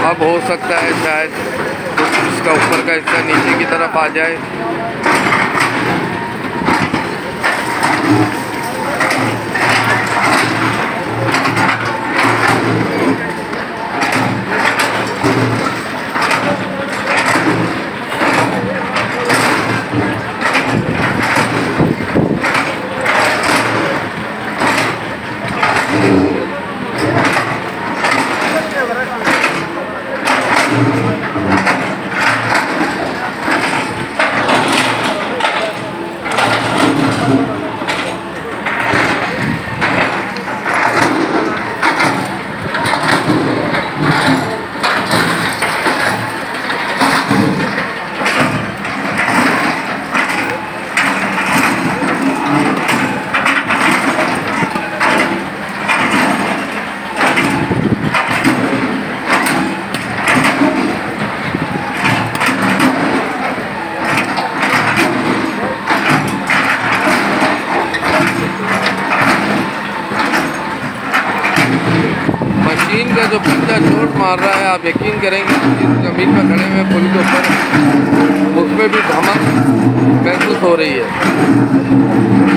अब हो सकता है शायद इसका ऊपर का हिस्सा नीचे की तरफ आ जाए। मशीन का जो पंजा चोट मार रहा है, आप यकीन करेंगे जिस ज़मीन पर खड़े हुए पुल के ऊपर, उसमें भी धमक महसूस हो रही है।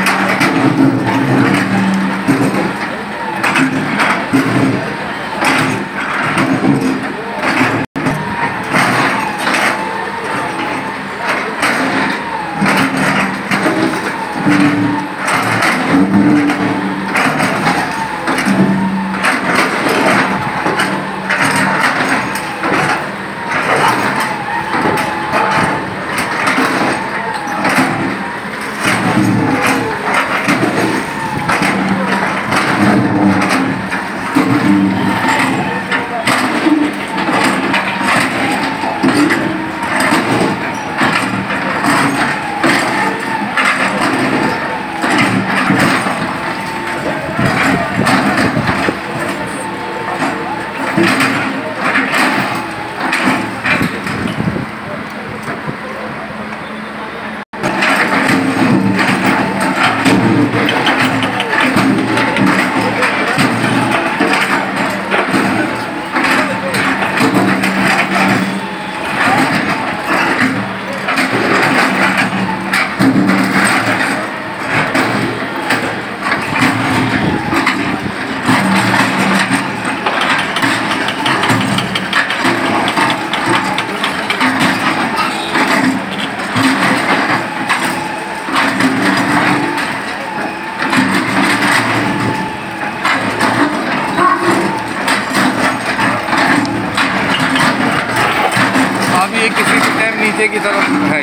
ये किसी भी टाइम नीचे की तरफ है।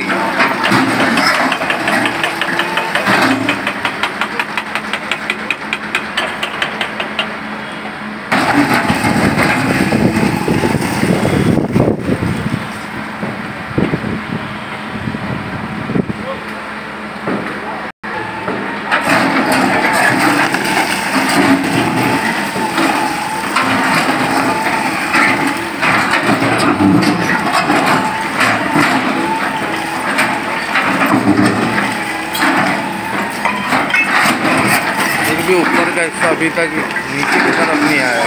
ऊपर का हिस्सा अभी तक नीचे की तरफ नहीं आया।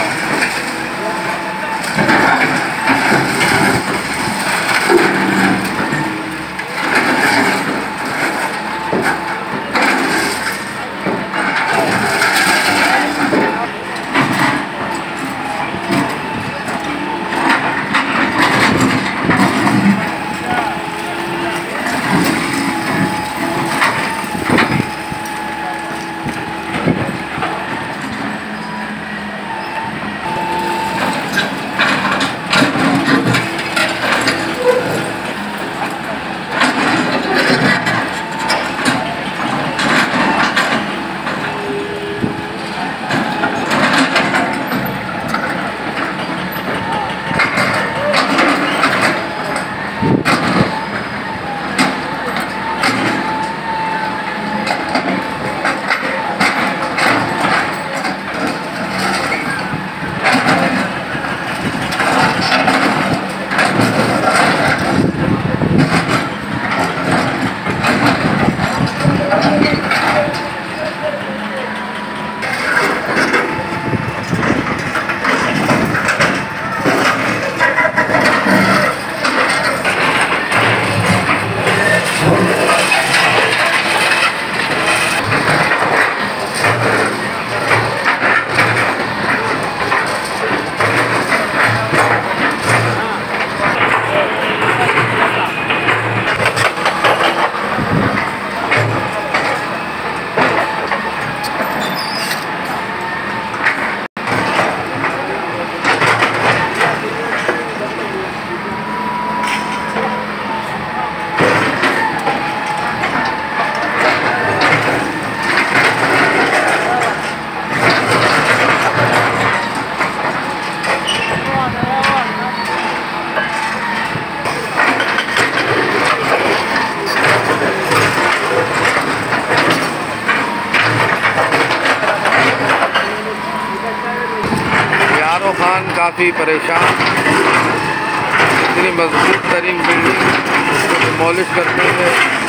शाहरुख खान काफ़ी परेशान, इतनी मजबूत तरीन बिल्डिंग उसको डिमोलिश करते हुए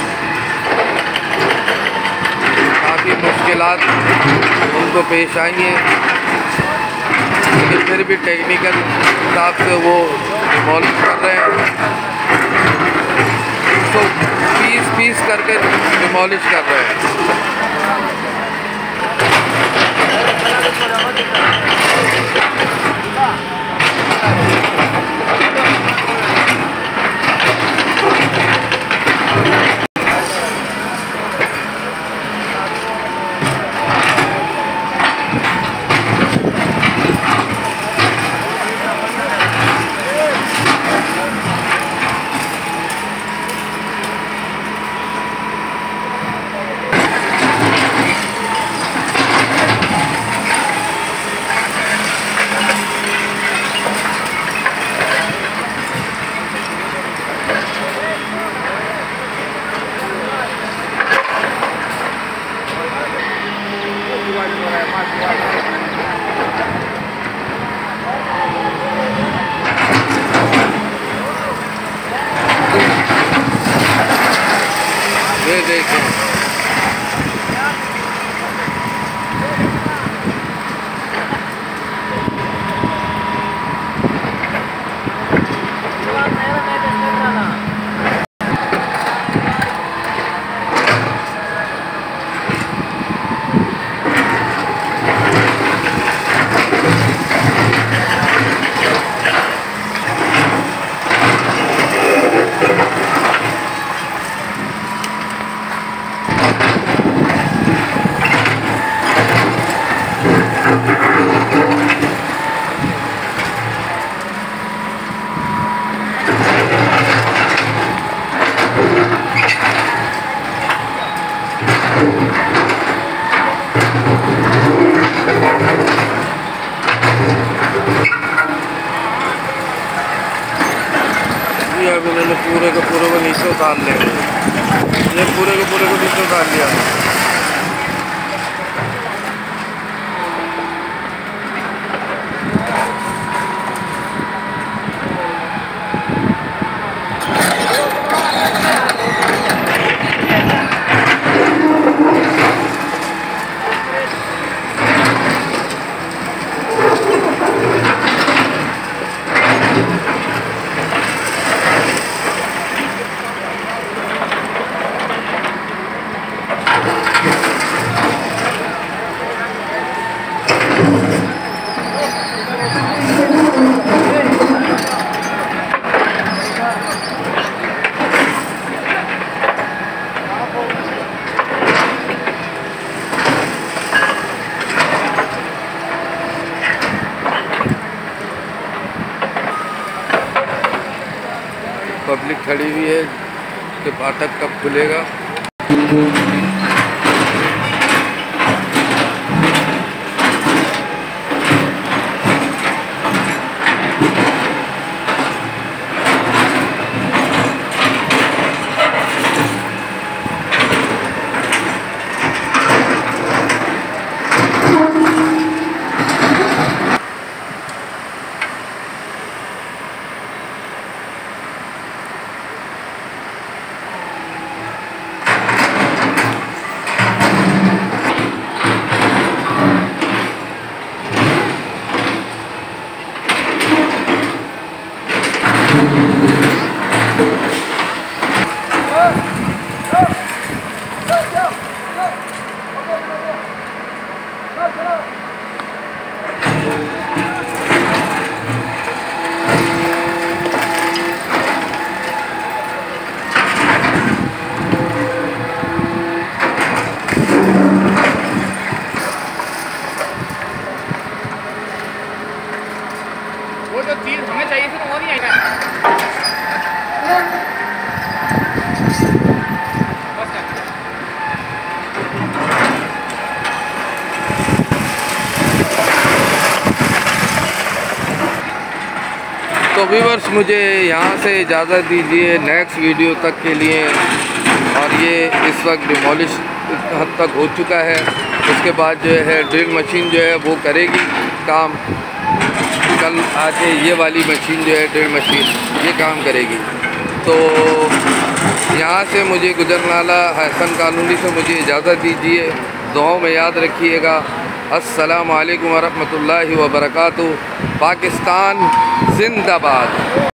काफ़ी मुश्किलात उनको पेश आई हैं, लेकिन फिर भी टेक्निकल हिसाब से वो डिमोलिश कर रहे हैं, उसको पीस करके डिमोलिश कर रहे हैं। ये देखें, अब इन्होंने पूरे के पूरे को नीचे उतार लिया, ये पूरे के पूरे को नीचे उतार लिया। पब्लिक खड़ी हुई है कि फाटक कब खुलेगा। वो जो चीज हमें चाहिए थी तो वो नहीं आई ना। तो व्यूअर्स मुझे यहाँ से इजाज़त दीजिए नेक्स्ट वीडियो तक के लिए। और ये इस वक्त डिमोलिश हद तक हो चुका है, उसके बाद जो है ड्रिल मशीन जो है वो करेगी काम। कल आके ये वाली मशीन जो है ड्रिल मशीन ये काम करेगी। तो यहाँ से मुझे गुजरनाला हसन कॉलोनी से मुझे इजाज़त दीजिए। दुआओं में याद रखिएगा। अस्सलामु अलैकुम वरहमतुल्लाहि वबरकातुहू। पाकिस्तान जिंदाबाद।